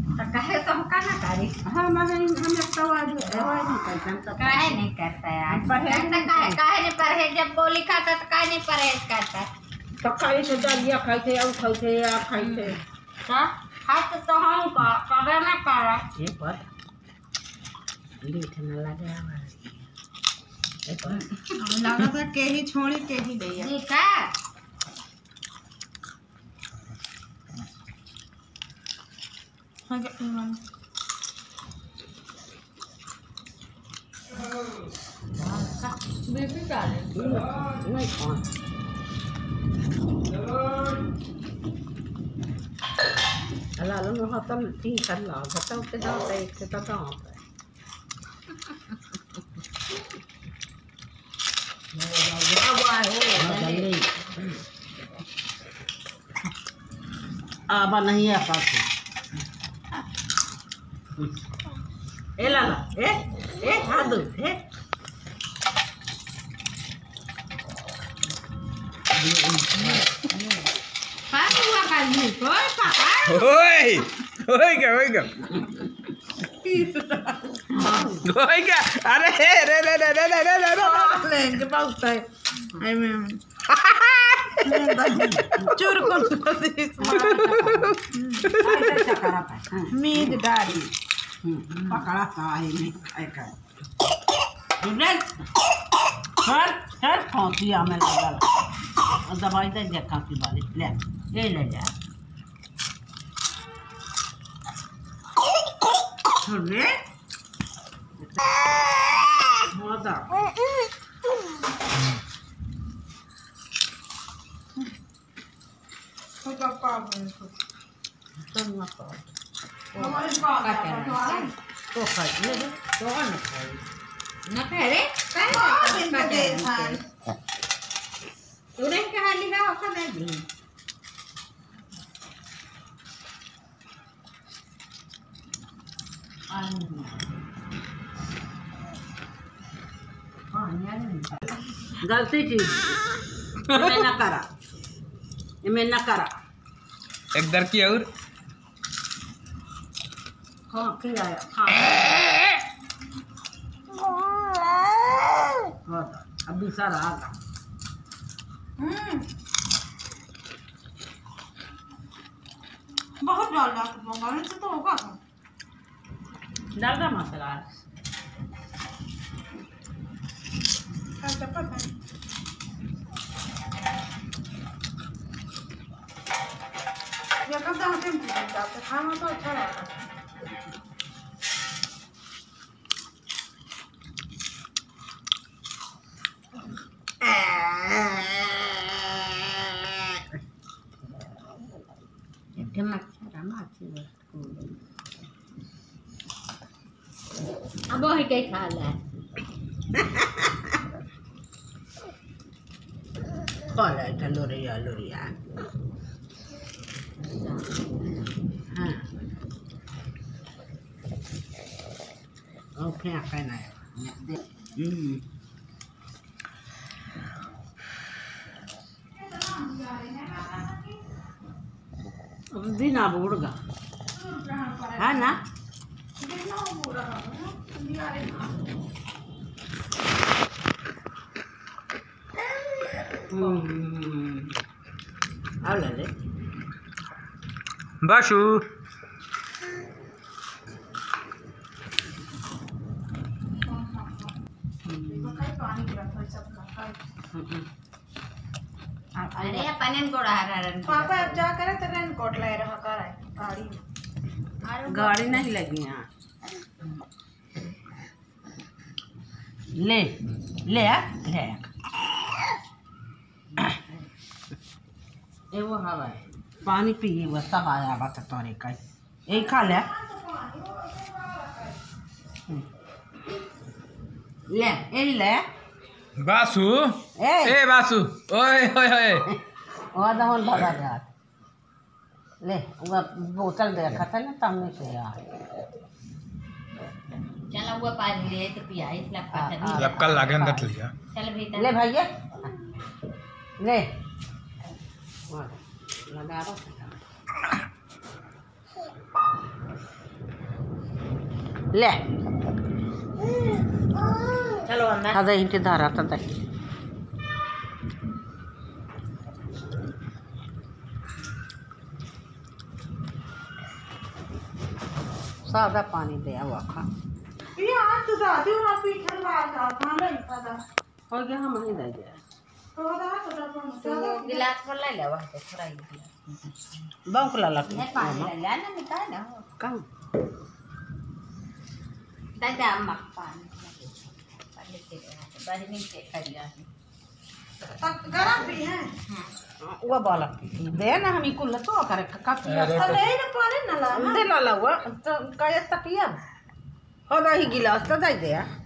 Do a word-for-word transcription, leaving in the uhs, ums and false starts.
तो कहे तो हम का ना करी। हाँ मैं हम एक तो आज नहीं करते तो काहे नहीं करता यार परहेज काहे काहे नहीं परहेज जब गोली खाता तो काहे नहीं परहेज करता तो खाई से दलिया खाई थे और खाई थे या खाई थे हाँ हाथ तो हम का कबे ना करा ये पर लीठ न लगे हमारे ये पर लगा था के ही छोड़ी के ही दैया ठीक है हाँ क्या मन बीबी डाले नहीं कौन अल्लाह लो हाथ में तीन कर ला बताओ के दांत एक से दांत आबा नहीं आ पाते ए लाला ए ए हाथ दो ए पास हुआ कर ली कोई पापा ओए ओए क्या ओए क्या ओए क्या अरे रे रे रे रे रे रे रे लेंगे बहुत है आई मैं चोर कौन कर दे मीट डाली पकड़ा था ही नहीं खाए का इब्राहिम सर सर खांसी हमें लगा दवाई दे दे खांसी वाली ले ये ले जा सुन रे मोदा तो पापा बोल तो ना खाओ हमारे पापा तो खाई ले तो ना खाई ना करे पापा इनका दे था उन्हें कहा लिखा होगा दे दी गलती चीज मैं ना करा मैं ना करा एक दर की और हाँ की आया हाँ हाँ अभी सारा आगा हम्म बहुत डालना मंगाने से तो होगा डालना मसाला अच्छा पता है ये कब तक हम जाते खाना तो अच्छा रहता अब वही कहीं खा ले खा ले लोरिया लोरिया हाँ ओके खाना है हम्म अब दिन अब उड़गा है ना अब ले ले बासु अरे पनीर को रहा रहा पापा अब जा करे तो रेन कोट ले रहा कर गाड़ी गाड़ी नहीं लगी यहाँ ले ले आ ले ए वो हवा है पानी पिए वो सब आया बात तोरे का यही खा ले ले ए ले बासु ए ए बासु ओए ओए ओए वो दहन भगा दे ले वो बोतल दे खाता ना तमने से यार चलो वो पानी ले तो पिया इसलिए पता नहीं जब कल लागे अंदर लिया चल भीतर ले भैया ले लगा दो ले चलो अंदर अदा इंटे धारा तदा सादा पानी दे वाखा ये आज तो दादी और पीछे बात का खाना नहीं पता हो गया हम नहीं दे गया तो दा तो तो गिलास पर ले ले वहाँ से थोड़ा ही गिलास बांकुला लग नहीं पानी ले ले ना निकाल ना कहाँ दादा मक पानी पानी से बड़ी नीचे कर लिया तक गरम भी है वो बाला दे ना हम इकुल तो करे काफी तो ले ना पानी ना ला दे ला ला वो तो काय तकिया हो दा ही गिलास तो दे दे